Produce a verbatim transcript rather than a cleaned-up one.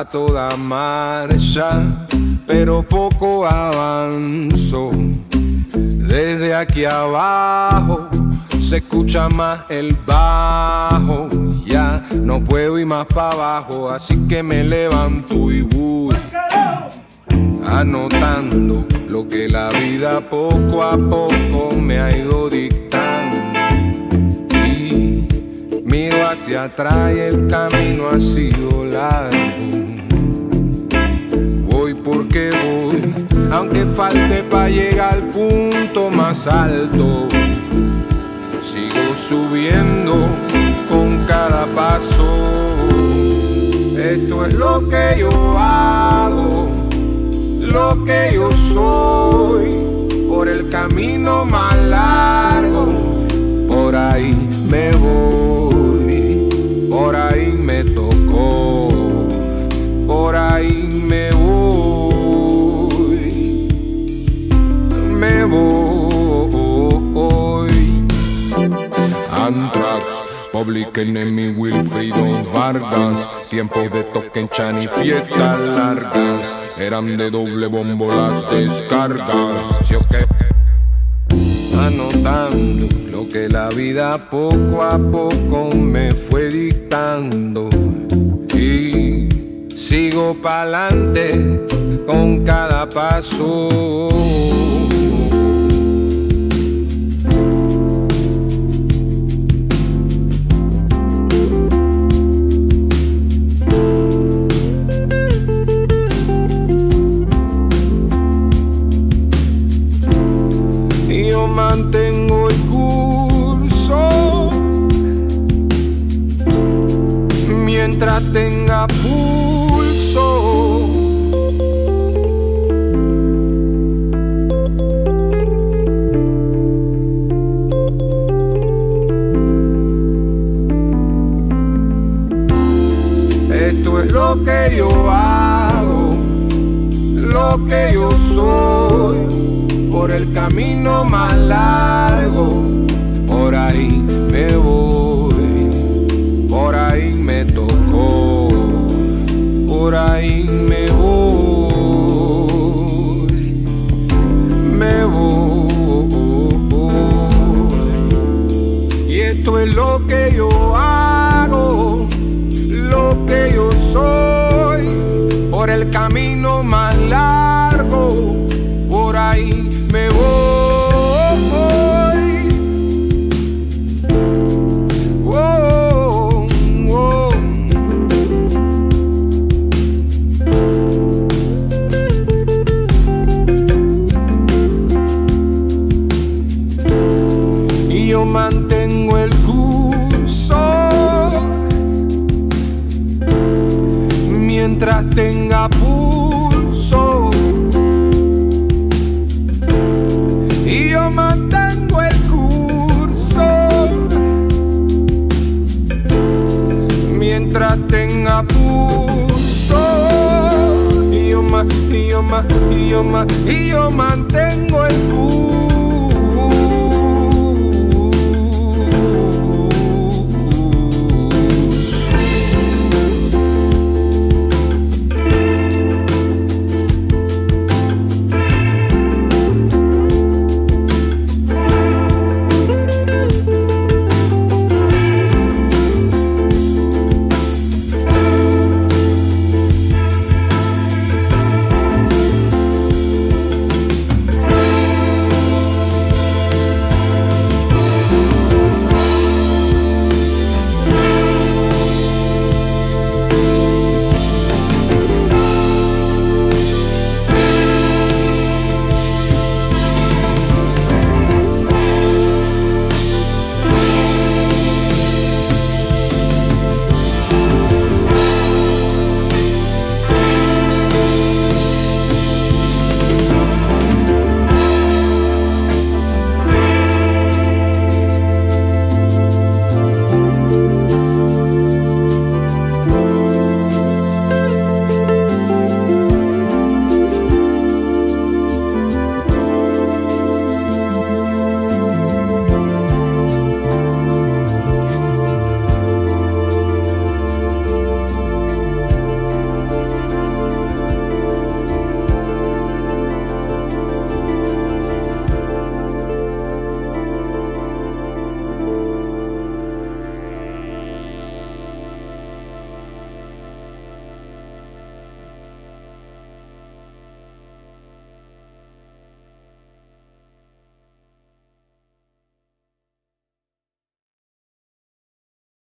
a toda marcha, pero poco avanzo. Desde aquí abajo se escucha más el bajo, ya no puedo ir más para abajo, así que me levanto y voy anotando lo que la vida poco a poco me ha ido dictando. Y miro hacia atrás y el camino ha sido largo. Voy porque voy, aunque falte para llegar al punto más alto. Sigo subiendo con cada paso. Esto es lo que yo hago, lo que yo soy, por el camino más largo. Por ahí me voy, por ahí me tocó, por ahí me voy, me voy. Anthrax, Public Enemy, Wilfrido Vargas, tiempos de Toquenchan y fiestas largas, eran de doble bombo las descargas. ¿Sí o qué? Anotando lo que la vida poco a poco me fue dictando, y sigo pa'lante con cada paso. Mantengo el curso mientras tenga pulso. Esto es lo que yo hago, lo que yo soy, por el camino más largo. Por ahí me voy, por ahí me tocó, por ahí me voy, me voy. Y esto es lo que yo hago, lo que yo soy, por el camino más largo. Por ahí me voy. Oh, oh. Y yo mantengo el curso mientras tenga pulso. Y yo mantengo el curso mientras tenga pulso. Y yo, ma, y yo, ma, y yo, ma, y yo mantengo el curso.